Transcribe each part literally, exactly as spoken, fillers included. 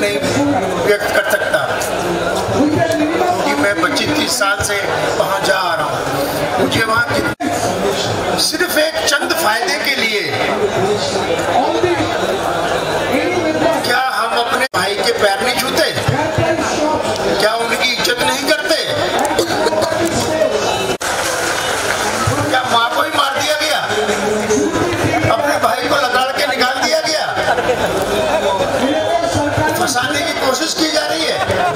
नहीं व्यक्त कर सकता, क्योंकि मैं पच्चीस तीस साल से वहाँ जा आ रहा हूँ। मुझे वहाँ सिर्फ एक चंद फायदे के लिए क्या हम अपने भाई के पैर नहीं छूते? क्या उनकी इज्जत नहीं करते? क्या माँ को ही मार दिया गया? अपने भाई को लताड़ के निकाल दिया गया? फंसाने की कोशिश की जा रही है।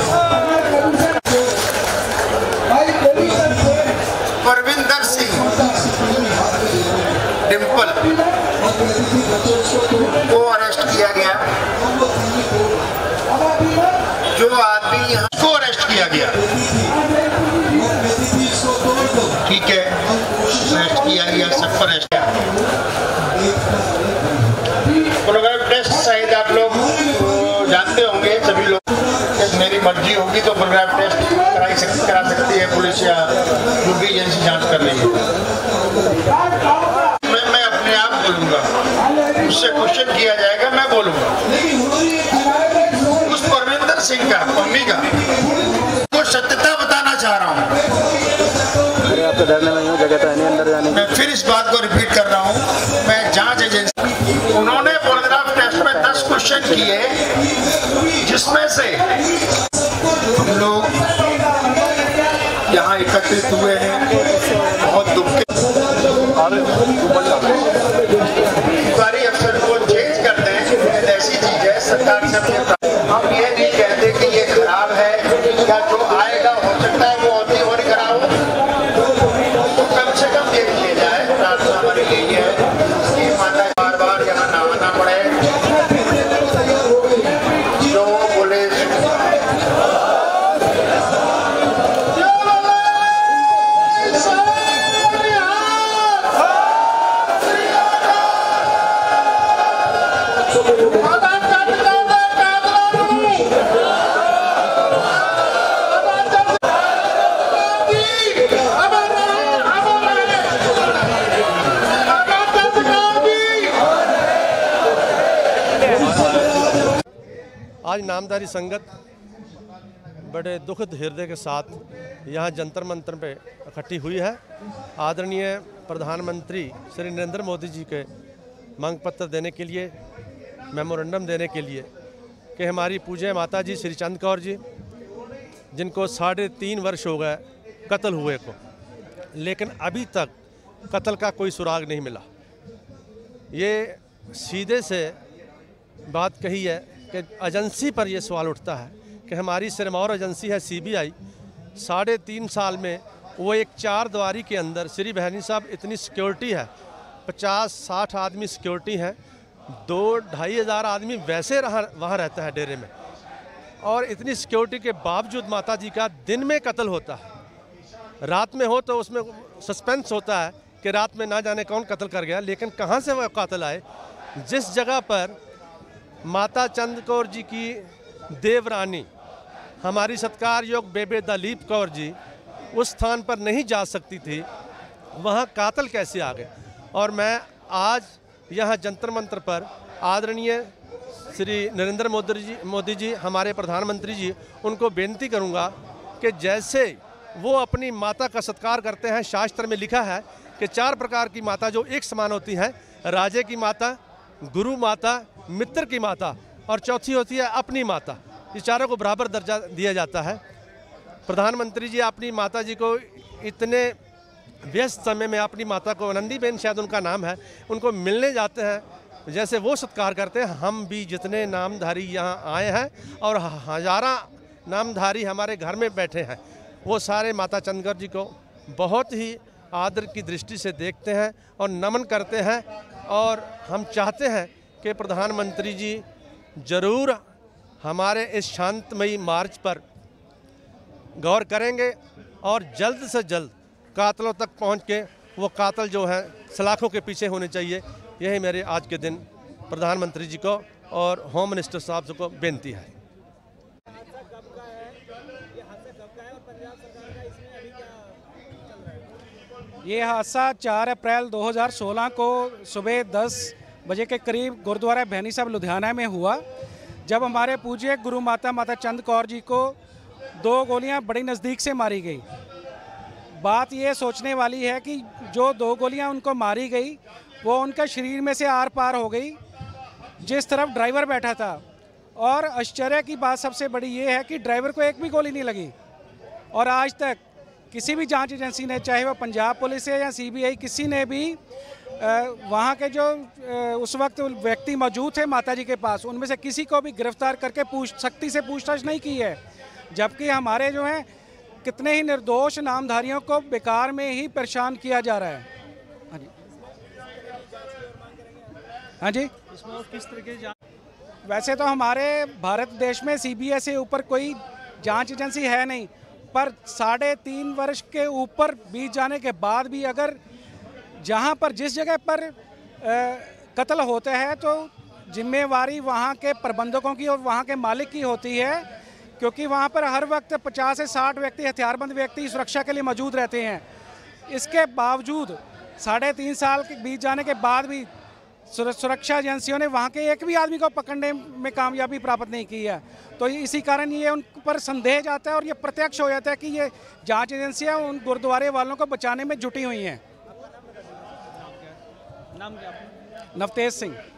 परविंदर सिंह डिम्पल को अरेस्ट किया गया। जो आदमी यहाँ को अरेस्ट किया गया, ठीक है, अरेस्ट किया गया, सब पर अरेस्ट किया। प्रोग्राम टेस्ट शायद आप लोग जानते होंगे, सभी लोग। मेरी मर्जी होगी तो प्रोग्राम टेस्ट कराई सकती करा सकती है पुलिस या जो भी एजेंसी जांच कर रही है। मैं मैं अपने आप बोलूंगा, उससे क्वेश्चन किया जाएगा, मैं बोलूंगा। उस परविंदर सिंह का, मम्मी का, तो सत्यता बताना चाह रहा हूँ। आपको डरने में हूँ, जगह तो है नहीं अंदर जाने। मैं फिर इस बात को रिपीट कर रहा हूँ, मैं जांच एजेंसी, उन्होंने पॉलीग्राफ टेस्ट में दस क्वेश्चन किए, जिसमें से हम लोग यहाँ एकत्रित हुए हैं, बहुत दुख के। सरकारी अफसर को चेंज करते हैं, ऐसी चीज है सरकार से। हम ये नहीं कहते कि ये खराब है, या जो आएगा हो सकता है वो होती और खराब हो, तो कम से कम देख लिया जाए। प्रार्थना हमारी यही है कि माता बार बार यहाँ ना आना पड़े, जो बोले आज नामधारी संगत बड़े दुखद हृदय के साथ यहाँ जंतर मंतर पे इकट्ठी हुई है। आदरणीय प्रधानमंत्री श्री नरेंद्र मोदी जी के मांग पत्र देने के लिए, मेमोरेंडम देने के लिए कि हमारी पूज्य माता जी श्री चंदकौर जी, जिनको साढ़े तीन वर्ष हो गए कत्ल हुए को, लेकिन अभी तक कत्ल का कोई सुराग नहीं मिला। ये सीधे से बात कही है कि एजेंसी पर यह सवाल उठता है कि हमारी सिरमौर एजेंसी है सी बी आई, साढ़े तीन साल में वो एक चार दीवारी के अंदर, श्री बहनी साहब, इतनी सिक्योरिटी है, पचास साठ आदमी सिक्योरिटी हैं, दो ढाई हज़ार आदमी वैसे रहा वहाँ रहता है डेरे में, और इतनी सिक्योरिटी के बावजूद माता जी का दिन में कत्ल होता है। रात में हो तो उसमें सस्पेंस होता है कि रात में ना जाने कौन कत्ल कर गया, लेकिन कहाँ से वह कातिल आए। जिस जगह पर माता चंदकौर जी की देवरानी, हमारी सत्कार योग बेबे दलीप कौर जी उस स्थान पर नहीं जा सकती थी, वहाँ कातिल कैसे आ गए। और मैं आज यहाँ जंतर मंतर पर आदरणीय श्री नरेंद्र मोदी जी मोदी जी हमारे प्रधानमंत्री जी, उनको बेनती करूँगा कि जैसे वो अपनी माता का सत्कार करते हैं, शास्त्र में लिखा है कि चार प्रकार की माता जो एक समान होती हैं, राजे की माता, गुरु माता, मित्र की माता, और चौथी होती है अपनी माता। ये चारों को बराबर दर्जा दिया जाता है। प्रधानमंत्री जी अपनी माता जी को इतने व्यस्त समय में, अपनी माता को, नंदी बेन शायद उनका नाम है, उनको मिलने जाते हैं, जैसे वो सत्कार करते हैं, हम भी जितने नामधारी यहाँ आए हैं और हज़ारा नामधारी हमारे घर में बैठे हैं, वो सारे माता चंदकौर जी को बहुत ही आदर की दृष्टि से देखते हैं और नमन करते हैं। और हम चाहते हैं कि प्रधानमंत्री जी ज़रूर हमारे इस शांतमयी मार्च पर गौर करेंगे और जल्द से जल्द कातलों तक पहुंच के वो कातल जो हैं सलाखों के पीछे होने चाहिए। यही मेरे आज के दिन प्रधानमंत्री जी को और होम मिनिस्टर साहब को बेनती है। ये हादसा चार अप्रैल दो हज़ार सोलह को सुबह दस बजे के करीब गुरुद्वारा भैनी साहब लुधियाना में हुआ, जब हमारे पूज्य गुरु माता माता चंदकौर जी को दो गोलियां बड़ी नज़दीक से मारी गई। बात ये सोचने वाली है कि जो दो गोलियां उनको मारी गई वो उनके शरीर में से आर पार हो गई जिस तरफ ड्राइवर बैठा था। और आश्चर्य की बात सबसे बड़ी ये है कि ड्राइवर को एक भी गोली नहीं लगी। और आज तक किसी भी जांच एजेंसी ने, चाहे वो पंजाब पुलिस है या सीबीआई, किसी ने भी वहाँ के जो उस वक्त व्यक्ति मौजूद थे माता जी के पास, उनमें से किसी को भी गिरफ्तार करके पूछ सख्ती से पूछताछ नहीं की है। जबकि हमारे जो हैं कितने ही निर्दोष नामधारियों को बेकार में ही परेशान किया जा रहा है। हाँ जी, हाँ जी, इसमें किस तरह की जांच? वैसे तो हमारे भारत देश में सीबीआई से ऊपर कोई जांच एजेंसी है नहीं, पर साढ़े तीन वर्ष के ऊपर बीत जाने के बाद भी अगर जहां पर जिस जगह पर कत्ल होते हैं तो जिम्मेवारी वहां के प्रबंधकों की और वहां के मालिक की होती है, क्योंकि वहां पर हर वक्त पचास से साठ व्यक्ति, हथियारबंद व्यक्ति सुरक्षा के लिए मौजूद रहते हैं। इसके बावजूद साढ़े तीन साल के बीत जाने के बाद भी सुरक्षा एजेंसियों ने वहाँ के एक भी आदमी को पकड़ने में कामयाबी प्राप्त नहीं की है। तो इसी कारण ये उन पर संदेह जाता है और ये प्रत्यक्ष हो जाता है कि ये जांच एजेंसियाँ उन गुरुद्वारे वालों को बचाने में जुटी हुई हैं। नाम क्या? नवतेज सिंह।